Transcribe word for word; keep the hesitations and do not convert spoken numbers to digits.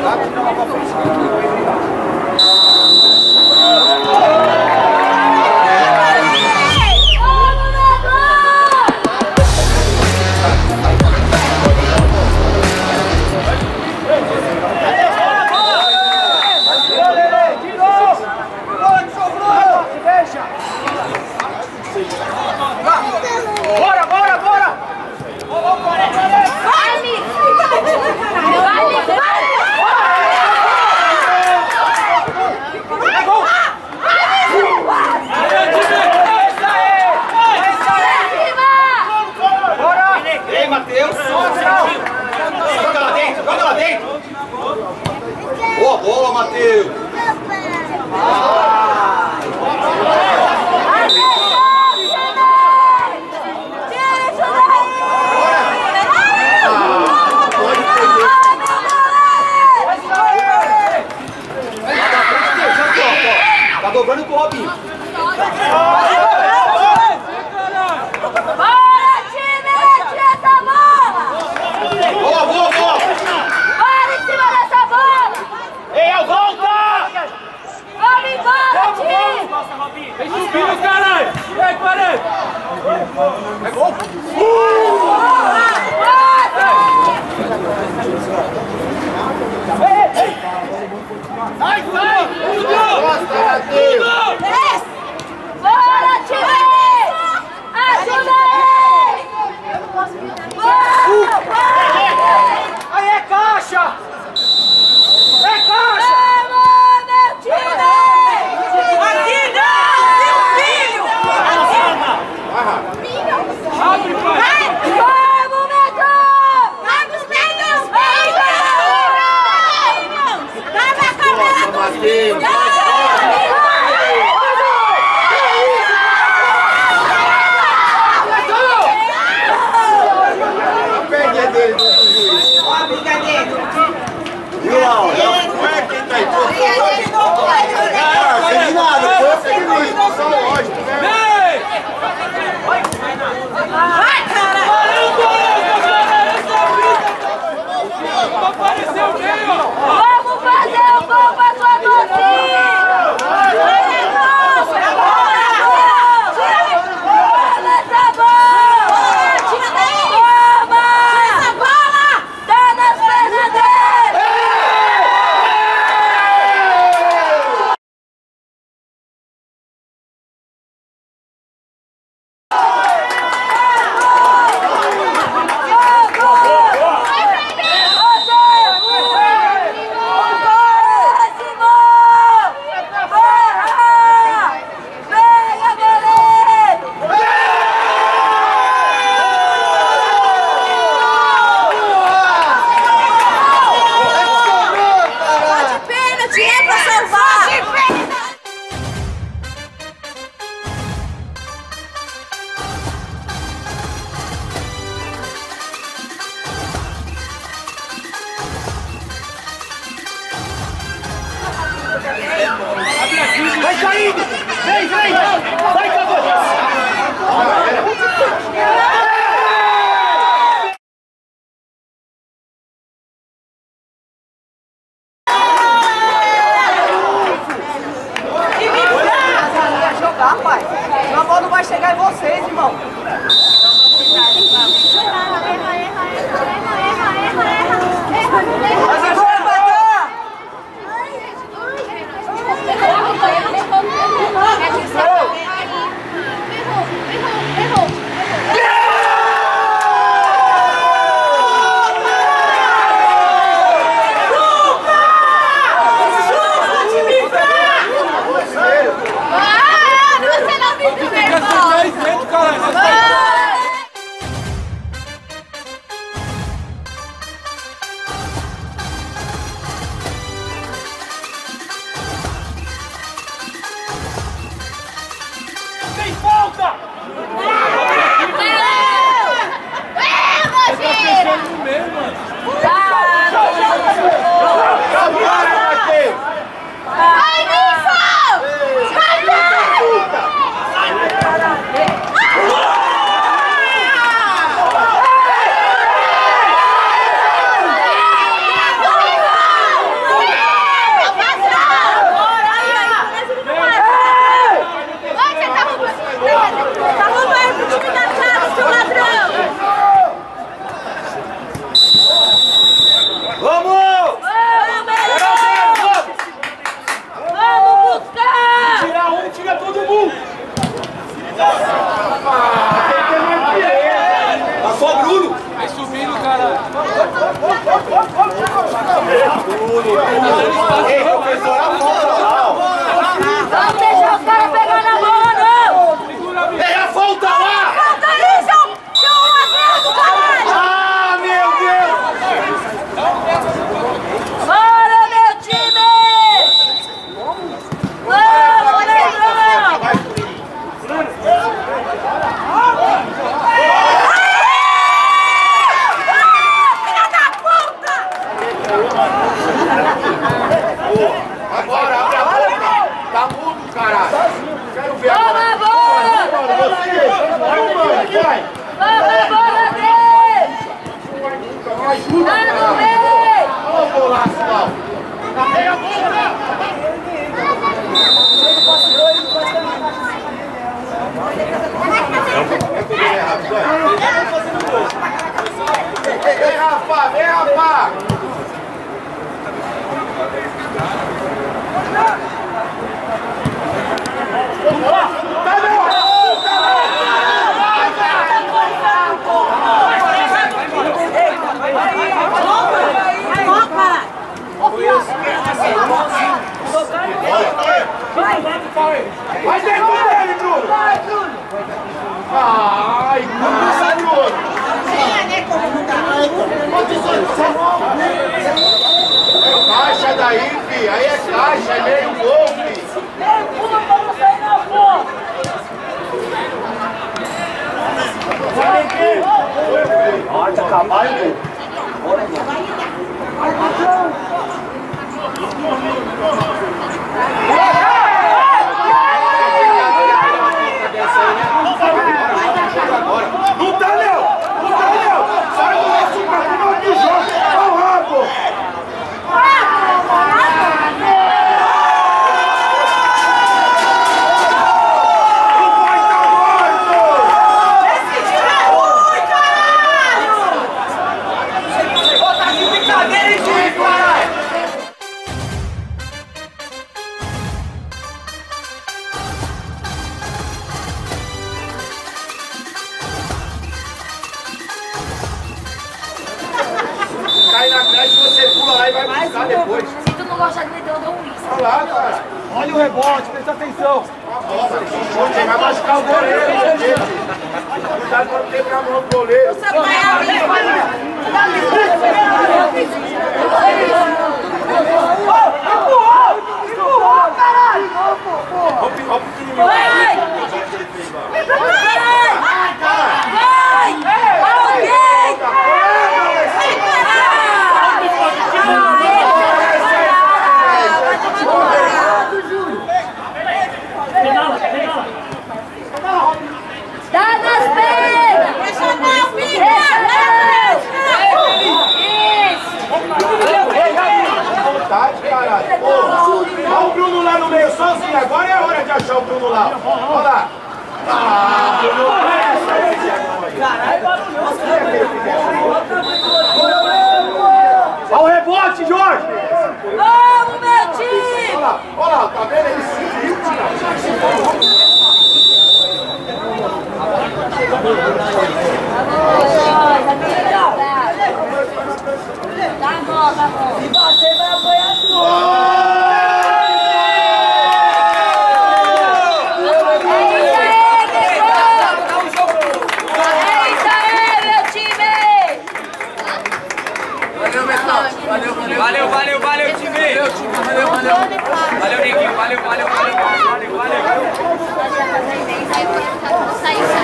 Boa bola, Matheus! Tá dobrando com o Robinho. Boa, boa, boa! Bora em cima dessa bola! Ei, El, volta! Vamos embora, time! Vem subindo, caralho! Ei, parede! É gol! Sai, sai! Tudo! Tudo! Bora, time! Ajuda aí! Bora! Aí é caixa! É caixa! Vamos, meu time! Aqui não, meu filho! Abre, pai! Vamos, Medo! Vamos ver meus filhos! Dá na câmera dos filhos! Ó a briga dele! Viu lá, ó? Não é quem tá aí. Ah, sem de nada, foi eu que fiz a expulsão, lógico, né? Vem! Vai, Não apareceu bem, ó! Vamos fazer o gol pra sua torcida! Vai saindo! Vem, vem! Vai, Cabo! jogar, pai. A bola não vai chegar em vocês, irmão. Mas agora vai dar! Ei, professor, a falta lá, ó. Vamos deixar os caras pegar na bola, não! Ei, a falta lá! Falta aí, seu... seu ladrão, caralho! Ah, meu Deus! Bora, meu time! Vamos, Leandrão! Agora, abre a boca! Tá mudo, caralho! Quero ver Vamos, agora! bola! Vai! Vamos, bola, três! Não ajuda, Tá no caralho! meio! Olha o golaço lá! Vem, Rafa! Vem, Rafa! Vai dentro dele, Bruno! Vai, Bruno! Ai, cara, Bruno! É caixa daí, fi! Aí é caixa, é meio gol, fi! Pula pra não sair na bola! Pode acabar, hein? Não tá, Léo! Não tá, Léo! Sai do nosso campo do jogo! Olha o rabo! O pai tá morto! Esse time é ruim, caralho! Ô, tá de brincadeira, hein, time, caralho! Cai na creche, você pula lá e vai buscar depois. Se tu não gosta de meter, eu dou um isso. Olha lá, cara. Olha o rebote, presta atenção. Uma bola, esse chute vai machucar o goleiro. Cuidado pra não quebrar a mão do goleiro. Você vai abrir, vai abrir. Empurrou! Empurrou, caralho! Olha o pequenininho. Vai! Vai! Vai! Alguém! Dá nas pernas! Deixa não, filha! Isso! Vontade, caralho. Olha o Bruno lá no meio sozinho. Agora é a hora de achar o Bruno lá. Olha lá. Ah, Bruno. Olha o rebote, Jorge. Vamos, meu time! Olha lá. Olha lá. Tá vendo? Ele subiu, tira. Tá bom, tá bom. Se bater, vai apanhar tudo! Valeu, valeu, valeu, time! Valeu, time, valeu, valeu! Valeu, Neguinho, valeu, valeu, valeu, valeu, valeu! Sai, sai.